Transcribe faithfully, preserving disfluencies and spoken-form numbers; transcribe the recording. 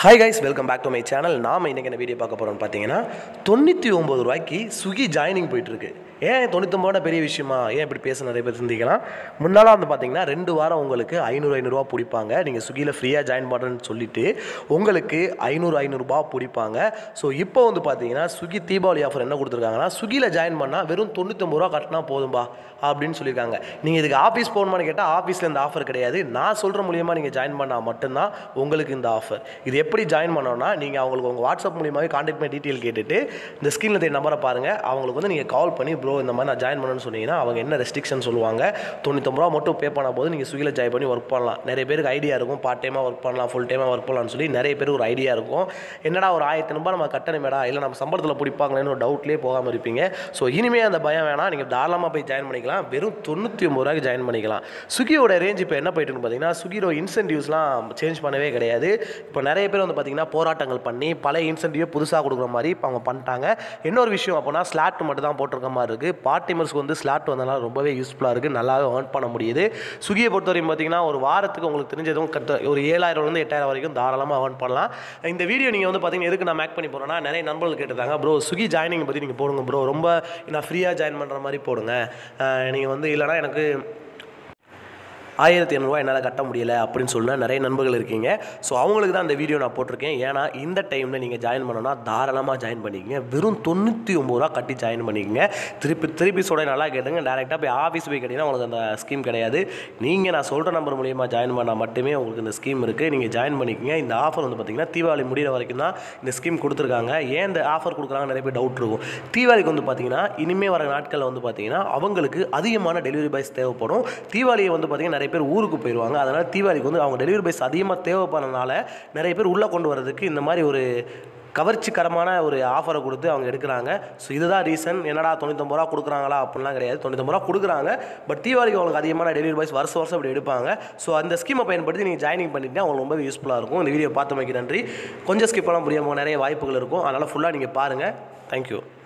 Hi guys, welcome back to my channel. நாம இன்னைக்கு என்ன வீடியோ பார்க்க போறோம்னு பாத்தீங்கன்னா தொண்ணூற்றி ஒன்பது ரூபாய்க்கு ஸ்விக்கி ஜாயினிங் போயிட்டு இருக்கு. ஏன் தொண்ணூற்றி ஒன்பது பெரிய விஷயமா? ஏன் இப்படி பேச நிறைய பேர் சிந்திக்கலாம். முன்னால வந்து பாத்தீங்கன்னா ரெண்டு வாரம் உங்களுக்கு ஐநூறு ஐநூறு ரூபாய் பிடிப்பாங்க. நீங்க ஸ்விக்கில ஃப்ரீயா ஜாயின் பண்றேன்னு சொல்லிட்டு உங்களுக்கு ஐநூறு ஐநூறு ரூபாய் பிடிப்பாங்க. சோ இப்போ வந்து பாத்தீங்கன்னா ஸ்விக்கி தீபாவளி ஆஃபர் என்ன கொடுத்திருக்காங்கன்னா ஸ்விக்கில ஜாயின் பண்ணா வெறும் தொண்ணூற்றி ஒன்பது ரூபாய் கட்டினா போதும்பா அப்படின்னு சொல்லியிருக்காங்க. நீங்கள் இதுக்கு ஆஃபீஸ் போகணுமான்னு கேட்டால் ஆஃபீஸில் இந்த ஆஃபர் கிடையாது. நான் சொல்கிற மூலியமாக நீங்கள் ஜாயின் பண்ணால் மட்டும்தான் உங்களுக்கு இந்த ஆஃபர். இது எப்படி ஜாயின் பண்ணோன்னா நீங்கள் அவங்களுக்கு உங்கள் வாட்ஸ்அப் மூலியமாகவே கான்டாக்ட் பண்ணி டீட்டெயில் கேட்டுட்டு இந்த ஸ்க்ரீனில் தெரிய நம்பரை பாருங்கள். அவங்களுக்கு வந்து நீங்கள் கால் பண்ணி ப்ரோ இந்த மாதிரி நான் ஜாயின் பண்ணணும்னு சொன்னீங்கன்னா அவங்க என்ன ரெஸ்ட்ரிக்ஷன் சொல்லுவாங்க. தொண்ணூற்றொம்பது ரூபா மட்டும் பே பண்ண போது நீங்கள் ஸ்விக்கியில் ஜாயின் பண்ணி ஒர்க் பண்ணலாம். நிறைய பேருக்கு ஐடியா இருக்கும் பார்ட் டைமாக ஒர்க் பண்ணலாம், ஃபுல் டைமாக ஒர்க் பண்ணலாம்னு சொல்லி நிறைய பேருக்கு ஒரு ஐடியா இருக்கும். என்னடா ஒரு ஆயிரத்தி ரூபாய் நம்ம கட்டணமேடா இல்லை நம்ம சம்பளத்தில் பிடிப்பாங்களேன்னு ஒரு டவுட்லேயே போகாமல் இருப்பீங்க. ஸோ இனிமேல் அந்த பயம் வேணாம். நீங்கள் தாராளமாக போய் ஜாயின் பண்ணிக்கலாம். வெறும் தொண்ணூற்றி ஒம்பது ரூபாய்க்கு ஜாயின் பண்ணிக்கலாம். ஸ்விக்கியோட ரேஞ்ச் இப்போ என்ன போயிட்டுன்னு பார்த்தீங்கன்னா ஸ்விக்கியோட இன்சென்டிவ்ஸ்லாம் சேஞ்ச் பண்ணவே கிடையாது. இப்போ நிறைய பேர் வந்து பார்த்தீங்கன்னா போராட்டங்கள் பண்ணி பழைய இன்சென்டிவ் புதுசாக கொடுக்குற மாதிரி இப்போ அவங்க பண்ணிட்டாங்க. இன்னொரு விஷயம் அப்போனா ஸ்லாட் மட்டும் தான் போட்டிருக்க மாதிரி இருக்குது. பார்ட் டைமர்ஸ்க்கு வந்து ஸ்லாட் வந்தனால ரொம்பவே யூஸ்ஃபுல்லாக இருக்குது, நல்லாவே ஏர்ன் பண்ண முடியுது. ஸ்விக்கியை பொறுத்தவரைக்கும் பார்த்தீங்கன்னா ஒரு வாரத்துக்கு உங்களுக்கு தெரிஞ்சதும் கட்ட ஒரு ஏழாயிரம்லேருந்து எட்டாயிரம் வரைக்கும் தாராளமாக ஏர்ன் பண்ணலாம். இந்த வீடியோ நீங்கள் வந்து பார்த்தீங்கன்னா எதுக்கு நான் மேக் பண்ணி போகிறேன்னா நிறைய நண்பர்கள் கேட்டுருந்தாங்க, ப்ரோ ஸ்விக்கி ஜாயினிங் பற்றி நீங்கள் போடுங்க ப்ரோ, ரொம்ப நான் ஃப்ரீயாக ஜாயின் பண்ணுற மாதிரி போடுங்க, நீங்கள் வந்து இல்லைனா எனக்கு ஆயிரத்தி ஐநூறுரூவா என்னால் கட்ட முடியலை அப்படின்னு சொன்னால் நிறைய நண்பர்கள் இருக்கீங்க. ஸோ அவங்களுக்கு தான் இந்த வீடியோ நான் போட்டிருக்கேன். ஏன்னா இந்த டைமில் நீங்கள் ஜாயின் பண்ணோன்னா தாராளமாக ஜாயின் பண்ணிக்கங்க. வெறும் தொண்ணூற்றி ஒம்பது ரூபா கட்டி ஜாயின் பண்ணிக்கங்க. திருப்பி திருப்பி சொல்ல நல்லா கேட்டுங்க. டேரெக்டாக போய் ஆஃபீஸ் போய் கேட்டிங்கன்னா உங்களுக்கு அந்த ஸ்கீம் கிடையாது. நீங்கள் நான் சொல்கிற நம்பர் மூலியமாக ஜாயின் பண்ணால் மட்டுமே உங்களுக்கு இந்த ஸ்கீம் இருக்குது. நீங்கள் ஜாயின் பண்ணிக்கங்க. இந்த ஆஃபர் வந்து பார்த்திங்கன்னா தீபாவளி முடிகிற வரைக்கும் தான் இந்த ஸ்கீம் கொடுத்துருக்காங்க. ஏன் இந்த ஆஃபர் கொடுக்குறாங்க நிறைய பேர் டவுட் இருக்கும். தீபாவளிக்கு வந்து பார்த்திங்கன்னா இனிமேல் வர நாட்களில் வந்து பார்த்திங்கன்னா அவங்களுக்கு அதிகமான டெலிவரி பாய்ஸ் தேவைப்படும். தீபாவளியை வந்து பார்த்திங்கன்னா நிறைய பேர் ஊருக்கு போயிடுவாங்க. அதனால் தீபாவளிக்கு வந்து அவங்க டெலிவரி பாய்ஸ் அதிகமாக தேவைப்படுறதுனால நிறைய பேர் உள்ளே கொண்டு வரதுக்கு இந்த மாதிரி ஒரு கவர்ச்சிகரமான ஒரு ஆஃபரை கொடுத்து அவங்க எடுக்கிறாங்க. ஸோ இதுதான் ரீசன். என்னடா தொண்ணூற்றொம்பது ரூபா கொடுக்குறாங்களா அப்படிலாம் கிடையாது. தொண்ணூற்றொம்பது ரூபா கொடுக்குறாங்க. பட் தீபாவளிக்கு அவங்களுக்கு அதிகமான டெலிவரி பாய்ஸ் வருஷம் வருஷம் இப்படி எடுப்பாங்க. ஸோ அந்த ஸ்கீமை பயன்படுத்தி நீங்கள் ஜாயினிங் பண்ணிட்டு அவங்களுக்கு ரொம்ப யூஸ்ஃபுல்லாக இருக்கும். இந்த வீடியோ பார்த்தமைக்கு நன்றி. கொஞ்சம் ஸ்கிப் பண்ண முடியாமல் நிறைய வாய்ப்புகள் இருக்கும். அதனால் ஃபுல்லாக நீங்கள் பாருங்கள். தேங்க்யூ.